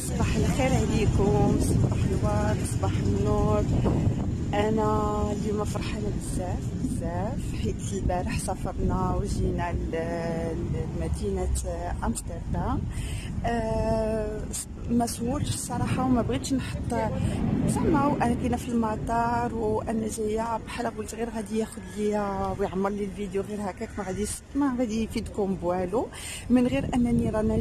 صباح الخير عليكم، صباح الورد، صباح النور. انا اليوم فرحانه بزاف بزاف حيت البارح سافرنا وجينا لمدينه امستردام. ما سولتش الصراحه وما بغيتش نحط زعما وانا كاينه في المطار وانا جايه بحال قلت غير غادي ياخذ ليا ويعمر لي الفيديو غير هكاك، ما غادي يفيدكم بوالو من غير انني رانا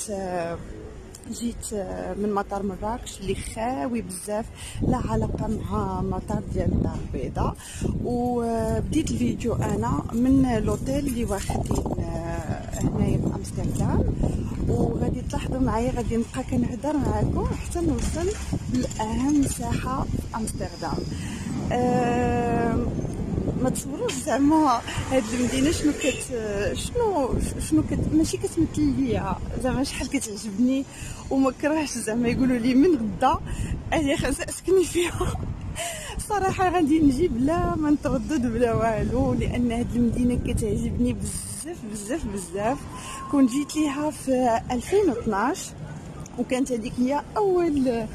جيت من مطار مراكش اللي خاوي بزاف، لا علاقه مع مطار ديال الدار البيضاء. وبديت الفيديو انا من لوطيل اللي واخدين هنايا في امستردام، وغادي تلاحظوا معايا غادي نبقى كنهضر معاكم حتى نوصل لاهم ساحه في امستردام. ما تصوروش زعما هاد المدينه شنو ماشي كتمثل ليا زعما شحال كتعجبني، وما كرهش زعما يقولوا لي من غدا انا خاص اسكني فيها. صراحه غادي نجي بلا ما نتردد بلا والو، لان هاد المدينه كتعجبني بزاف بزاف بزاف. كنت جيت ليها في 2012 وكانت هذيك هي اول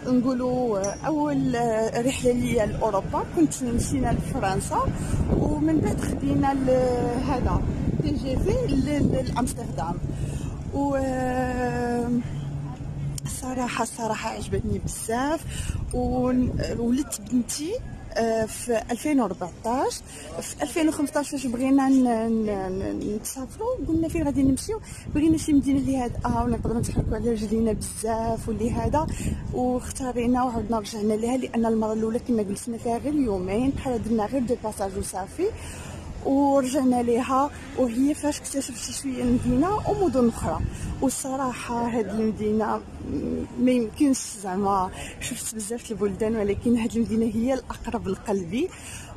رحله ليا لاوروبا. كنت مشينا لفرنسا ومن بعد خدينا هذا تي جي في لامستردام. و صراحه عجبتني بزاف. ولدت بنتي في 2014. في 2015 فاش بغينا نسافروا قلنا فين غادي نمشيو، بغينا شي مدينه اللي هادئه ونقدروا نتحركوا على رجلينا بزاف واللي هذا، واختارينا وعدنا رجعنا لها لان المره الاولى كنا جلسنا فيها غير يومين بحال درنا غير دو باساج وصافي، ورجعنا ليها. وهي فاش اكتشفت شويه المدينه ومدن اخرى، والصراحه هاد المدينه ما يمكنش زعما شفت بزاف البلدان ولكن هاد المدينه هي الاقرب لقلبي.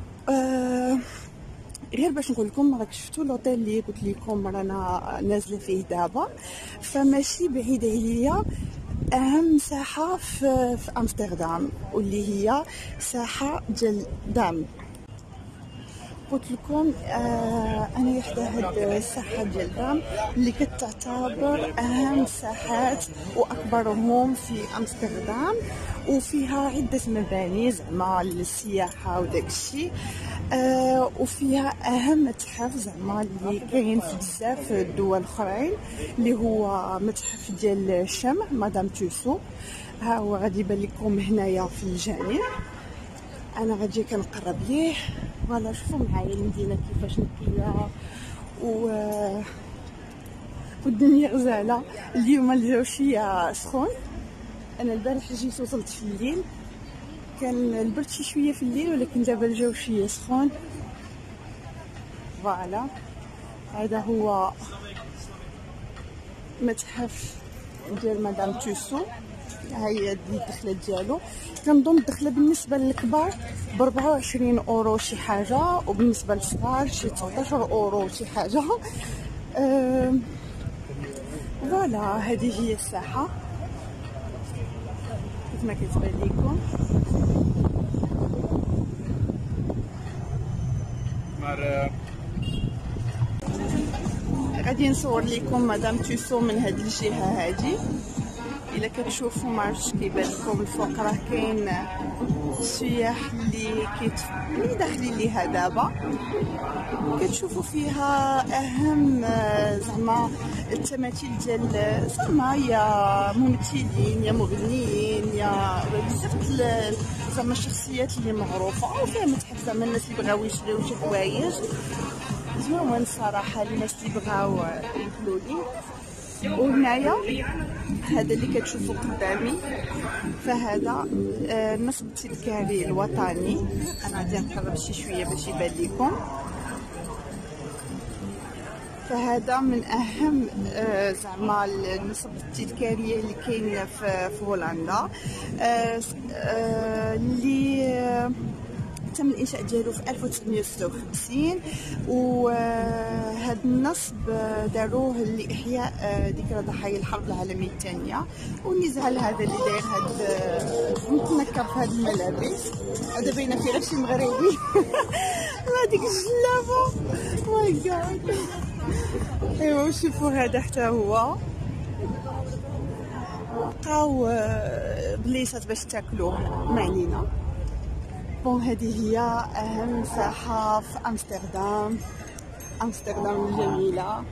غير باش نقول لكم راك شفتوا لوطيل اللي قلت لكم رانا نازله فيه دابا، فماشي بعيد عليا اهم ساحه في امستردام واللي هي ساحه ديال دام. قلت لكم انا وحده هاد الساحه ديال دام اللي كتعتبر اهم ساحات واكبرهم في امستردام، وفيها عده مباني زعما للسياحه وداك الشيء. وفيها اهم متحف زعما اللي كاين في بزاف الدول اخرين اللي هو متحف ديال الشمع مدام توسو. ها هو غادي يبان لكم هنايا في الجانب، انا غادي كنقرب ليه. فوالا شوفوا معايا المدينه كيفاش نقيه والدنيا غزاله. اليوم الجو شويه سخون، انا البارح جيت وصلت في الليل كان البرد شويه في الليل، ولكن دابا الجو شويه سخون. فوالا هذا هو متحف ديال مدام توسو. هي الدخله ديالو، كنظن الدخله بالنسبه للكبار ب 24 اورو شي حاجه، وبالنسبه للصغار شي 19 اورو شي حاجه. فوالا هذه هي الساحه كيف ما كتبان لكم. غادي نصور لكم مدام توسو من هذه الجهه هذه. الا كتشوفوا ما عرفتش كيبان لكم الفوق راه كاين السياح اللي داخلين ليها دابا. كتشوفوا فيها اهم زعما التماثيل ديال زعما يا ممثلين يا مغنيين يا بزاف زعما الشخصيات اللي معروفه، وفيها متحف زعما الناس اللي بغاو يشريو شي حوايج زوين صراحه الناس اللي بغاو يدخلوا ليه. وهنايا هذا اللي كتشوفوا قدامي فهذا النصب التذكاري الوطني. انا غادي نقرب شويه باش يبان لكم. فهذا من اهم زعما النصب التذكاريه اللي كاين في هولندا، اللي تم الانشاء ديالو في 1956. وهذا النصب داروه لاحياء ذكرى ضحايا الحرب العالميه الثانيه، والنزال هذا اللي داير هذا متنكر في هذه الملابس. هذا باينه فيه غير شي مغربي لا ديك الجلابه ماي جاد. ايوا شوفوا هذا حتى هو لقاو بليصات باش تاكلوه، ما علينا. بون هذه هي اهم ساحه في امستردام، امستردام الجميله.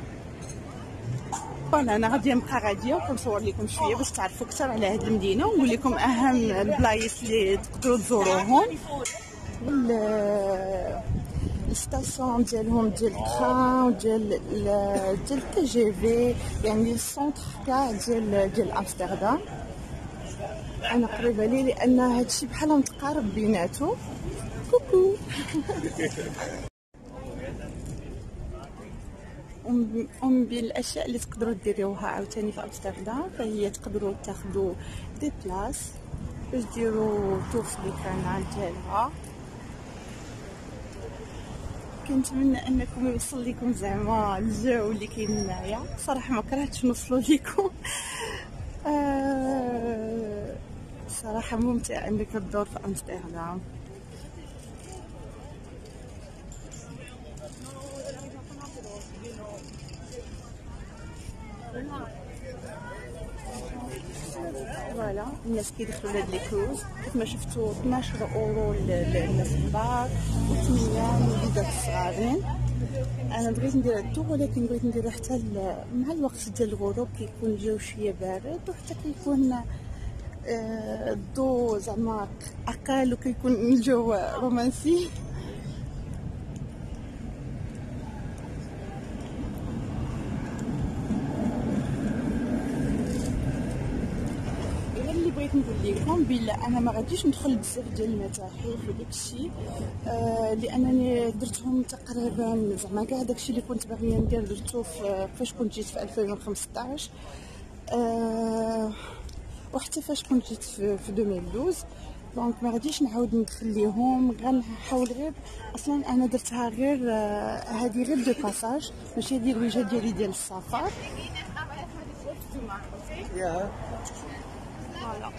بون انا غادي نبقى غاديه وكنصور لكم شويه باش تعرفوا اكثر على هذه المدينه، ونقول لكم اهم البلايص اللي تقدروا تزوروهم. الستاسيون ديالهم ديال التران وديال تي جي في، يعني السونتر كاع ديال امستردام. انا قريبه لي لان هادشي بحال متقارب بيناتو. كوكو. ومن بين الاشياء اللي تقدروا ديروها عاوتاني في امستردام، فهي تقدروا تاخذوا دي بلاص باش ديروا تور في لي كانال ديالها. كنتمنى انكم يوصل لكم زعما الجو اللي كاين هنايا. صراحه ما كرهتش نوصلوا لكم. صراحه ممتع انك تدور في امستردام. فوالا الناس كيدخلوا لهاد لي كروز كيف ما شفتوا 12 اورو للناس الكبار و8 للوليدات الصغارين. انا بغيت ندير التور، ولكن بغيت نديرو حتى مع الوقت ديال الغروب كيكون الجو شويه بارد، وحتى كيكون الضو زعما اقل وكيكون الجو رومانسي. بغيت نقول لكم بلا انا ما غاديش ندخل بزاف ديال المتاحف وداكشي، لانني درتهم تقريبا زعما كاع داكشي اللي كنت باغيه ندير درتو فاش كنت جيت في 2015، وحتى فاش كنت جيت في 2012. دونك ما غاديش نعاود ندخل ليهم، غنحاول غير اصلا انا درتها غير هذه غير دو باساج، ماشي هذه الوجهه ديالي ديال السفر. فوالا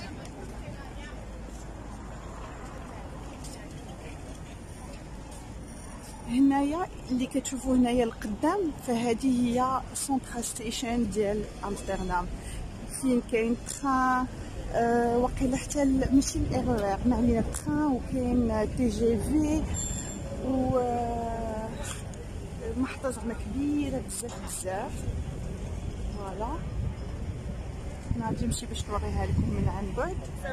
هنايا اللي كتشوفوا هنايا القدام، فهذه هي سونترال ستيشن ديال امستردام، فين كاين تران وقيله حتى ماشي الارور ما علينا التران، وكاين تي جي في، و محطه زعما كبيره بزاف. فوالا انا غادي نمشي باش نوريها لكم من عن بعد.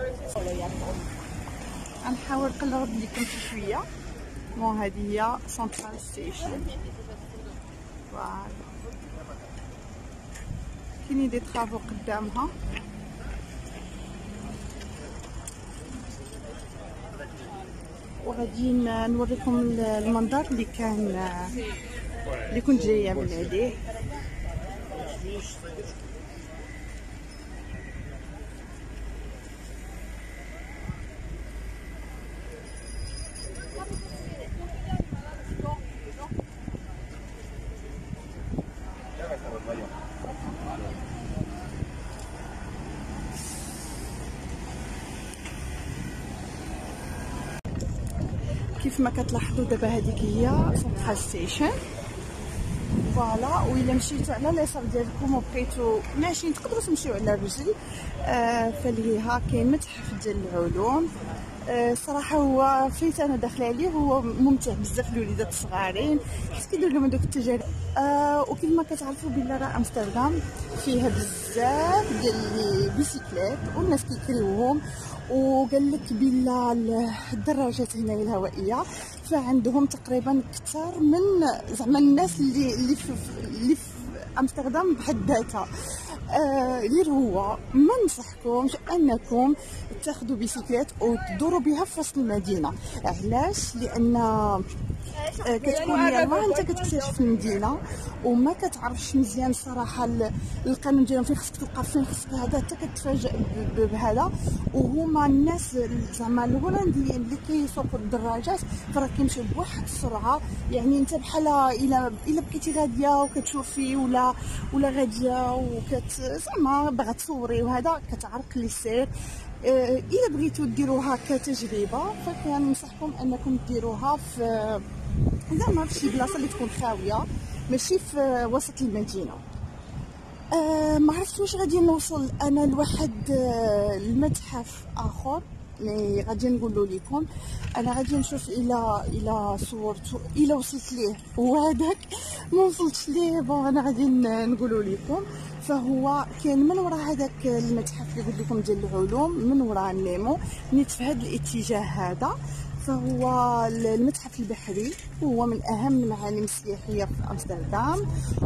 غنحاول نقرب لكم شويه. بون هذه هي سنترال ستيشن. فوالا كاينين دي طرافو قدامها. وغادي نوريكم المنظر اللي كنت جايه من عليه. كيف ما كتلاحظوا دابا هذيك هي سنترال ستيشن. فوالا وإلا مشيتو على اليسار ديالكم وبقيتو ماشيين تقدروا تمشيو على الرجل، فالهيها كاين متحف ديال العلوم. صراحه هو فايت انا داخله عليه، هو ممتع بزاف للوليدات الصغارين حيت كيدير لهم دوك التجارب. وكما كتعرفوا بلا راه امستردام فيها بزاف ديال لي بيسيكليت والناس كيكريوهم، وقال لك بلا الدراجات هنايا الهوائيه فعندهم تقريبا اكثر من زعما الناس اللي في امستردام بحد ذاتها. غير هو ما ننصحكمش انكم تاخذوا بيسيكليت وتدوروا بها في وسط المدينه. علاش؟ لان كتكون يلاه انت كتكتشف المدينه وما كتعرفش مزيان صراحه القانون ديالهم، فين خصك توقف فين خصك هذا، حتى كتفاجئ بهذا. وهما الناس زعما الهولنديين اللي كيسوقوا الدراجات فراه كيمشيو بواحد السرعه، يعني انت بحال الا بقيتي غاديه وكتشوفي ولا غاديه زعما باغا تصوري وهذا كتعرق لي السير. الا بغيتو ديروها كتجربه فكننصحكم انكم ديروها في زعما في شي بلاصه اللي تكون خاويه، ماشي في وسط المدينه. ما عرفت واش غادي نوصل انا لواحد المتحف اخر مي غادي نقول لكم. انا غادي نشوف الى صورته الى وصلت ليه، وهذاك ما وصلتش ليه. بون انا غادي نقول لكم. فهو كاين من وراء هذاك المتحف اللي قلت لكم ديال العلوم، من وراء النيمو نيت في هذا الاتجاه هذا. فهو المتحف البحري، وهو من اهم المعالم السياحيه في امستردام،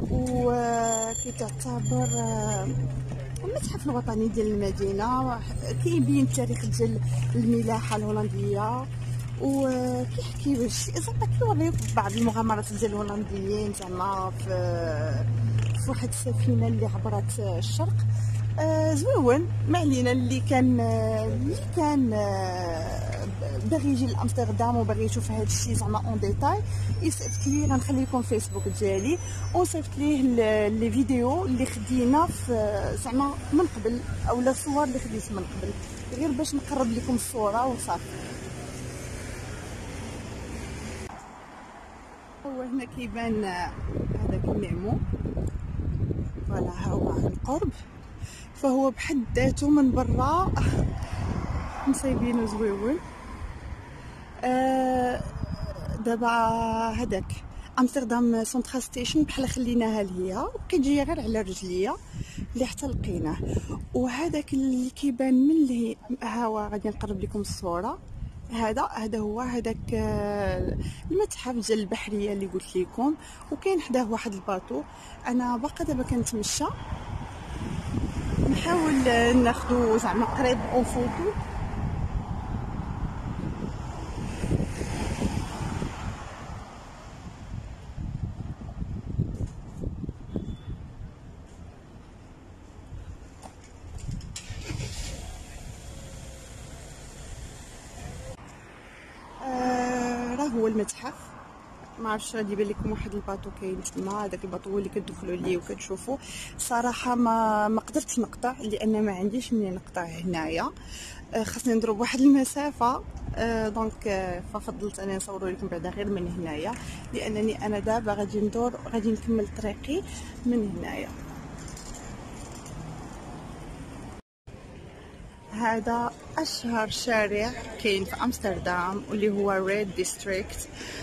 وكتعتبر المتحف الوطني ديال المدينه. كيبين تاريخ ديال الملاحه الهولنديه، وكيحكي زعما كيوريك بعض المغامرات ديال الهولنديين زعما في واحد السفينه اللي عبرت الشرق. زوين. ما علينا. اللي كان باغي يجي لامستردام وباغي يشوف هذا الشيء زعما اون ديتاي، يصيفط لي. غنخلي لكم فيسبوك ديالي وصيفط ليه لي فيديو اللي خدينا في زعما من قبل، اولا الصور اللي خديت من قبل، غير باش نقرب لكم الصوره وصافي. هو هنا كيبان هذاك النيمو، فوالا ها هو عن قرب. فهو بحد ذاته من برا مصايبينو زويون. دابا هذاك امستردام سنترال ستيشن بحال خليناها لهي، وكتجي غير على رجليا اللي حتى لقيناه. وهذاك اللي كيبان من اللي ها هو غادي نقرب لكم الصوره. هذا هو هذاك المتحف ديال البحريه اللي قلت لكم، وكاين حداه واحد الباطو. انا باقا دابا كنتمشى نحاول ناخذو زعما قريب اون فوتو. راه هو المتحف. ما عرفتش غادي يبان لكم واحد الباطو كاين تما، هذاك الباطو هو اللي كتدخلوا ليه وكتشوفوا. صراحه ما قدرتش نقطع لان ما عنديش منين نقطع هنايا. خاصني نضرب واحد المسافه. دونك ففضلت انا نصور لكم بعدا غير من هنايا، لانني انا دابا غادي ندور، غادي نكمل طريقي من هنايا. هذا اشهر شارع كاين في امستردام واللي هو ريد ديستريكت.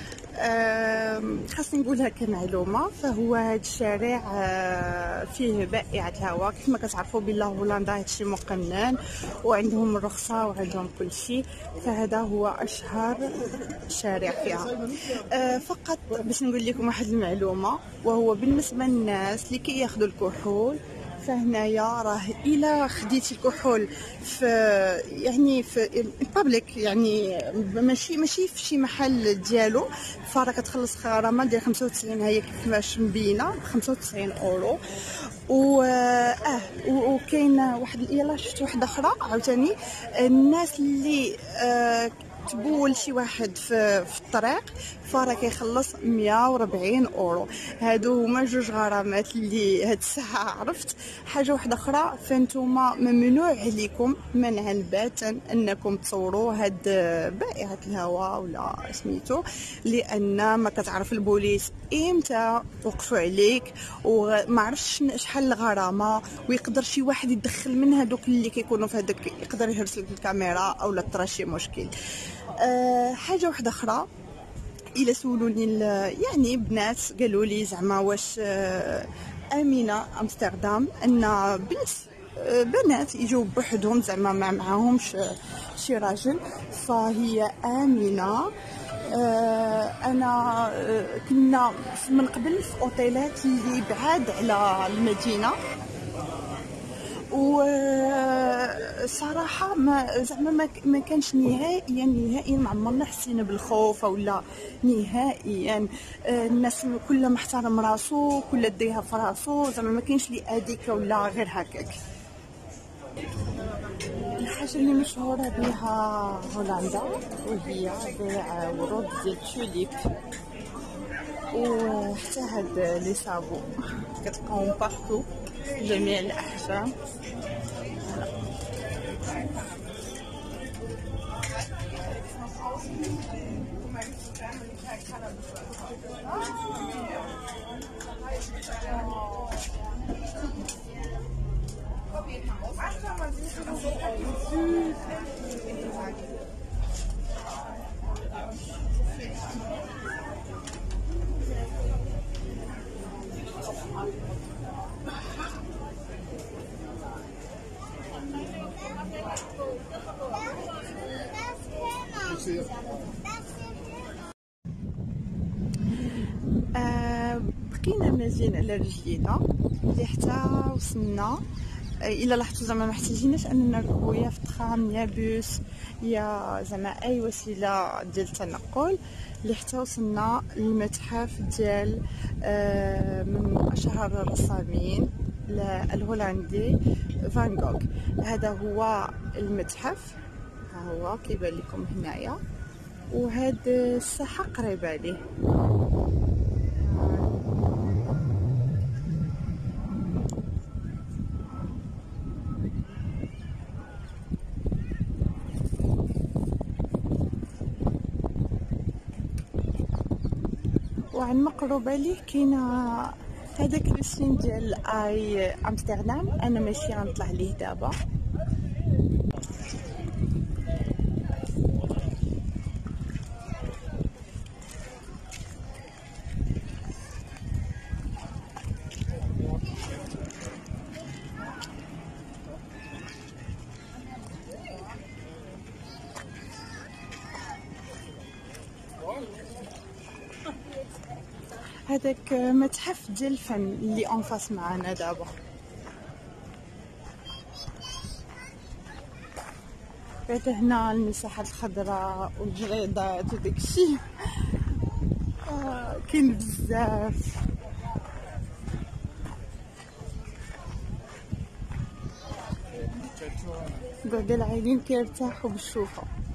خاصني نقولها كمعلومه. فهو هذا الشارع فيه بائعه الهواء. كيف ما كتعرفوا بلا هولندا هادشي مقنن وعندهم الرخصه وعندهم كل شيء. فهذا هو اشهر شارع فيها. فقط باش نقول لكم واحد المعلومه، وهو بالنسبه للناس اللي كياخذوا الكحول. فهنايا راه الا خديتي الكحول في بابليك، يعني ماشي في شي محل ديالو، فراه كتخلص غرامه ديال 95. هي كيفاش مبينه 95 اورو. وكاين واحد يلا شفت واحده اخرى عاوتاني. الناس اللي تبول شي واحد في الطريق فراه كيخلص 140 اورو. هادو هما جوج غرامات اللي هاد الساعه عرفت. حاجه واحده اخرى، فانتوما ممنوع عليكم منعا باتا انكم تصوروا هاد بائعه الهواء ولا سميتو، لان ما كتعرف البوليس امتى وقفوا عليك، وما عرفتش شحال الغرامه. ويقدر شي واحد يدخل من هادوك اللي كيكونوا في هذاك، يقدر يهرس لك الكاميرا او لا طرا شي مشكل. حاجه واحده اخرى، الا سولوني يعني بنات قالوا لي زعما واش امينه امستردام ان بنات يجوا بوحدهم زعما ما معاهمش شي راجل. فهي امينه. انا كنا من قبل في اوتيلات اللي بعاد على المدينه، وصراحه ما كانش نهائيا ما عمرنا حسينا بالخوف ولا نهائيا. الناس كلها محترم راسو، كل ديها في راسو، زعما ما كاينش لي اديك ولا غير هكاك. الحاجه اللي مشهوره بها هولندا وهي بيع ورود ديال التوليب، وحتى هاد لي صابو كتلقاهم بارتو جميع الاحجام. بقينا مازال على رجلينا اللي حتى وصلنا. الا لاحظتوا زعما ما احتاجيناش اننا نركبوا يا في الترام يا بوس يا زعما اي وسيله ديال التنقل، اللي حتى وصلنا للمتحف ديال من اشهر الرسامين الهولندي فان غوغ. هذا هو المتحف، ها هو كيبان لكم هنايا، وهاد الساحه قريبه ليه. وعن مقربه ليه كاينه هذاك السين ديال اي امستردام. انا ماشي غنطلع ليه دابا. هذاك متحف ديال الفن اللي انفاس معنا دابا. بعد هنا المساحات الخضراء والجريدات وداكشي كاين بزاف. كاع العايلين كيرتاحوا بالشوفه.